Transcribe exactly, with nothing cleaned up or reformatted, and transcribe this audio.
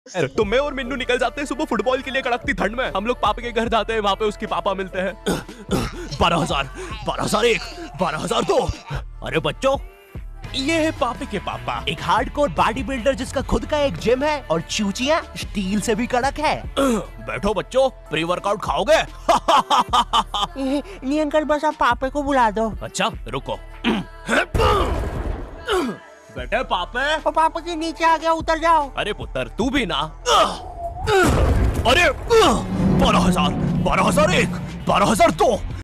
तो मैं और मिन्नू निकल जाते हैं सुबह फुटबॉल के लिए कड़कती ठंड में। हम लोग पापा के घर जाते हैं, वहाँ पे उसके पापा मिलते हैं। बारह हजार बारह हजार एक बारह हजार दो। अरे बच्चों, ये है पापे के पापा, एक हार्डकोर बॉडी बिल्डर जिसका खुद का एक जिम है और चूचियां स्टील से भी कड़क है। बैठो बच्चों, प्री वर्कआउट खाओगे? नहीं अंकल, बस आप पापे को बुला दो। अच्छा रुको। बेटे पापे। और पापा के नीचे आ गया, उतर जाओ। अरे पुत्र तू भी ना। अरे बारह हजार बारह हजार एक बारह हजार दो।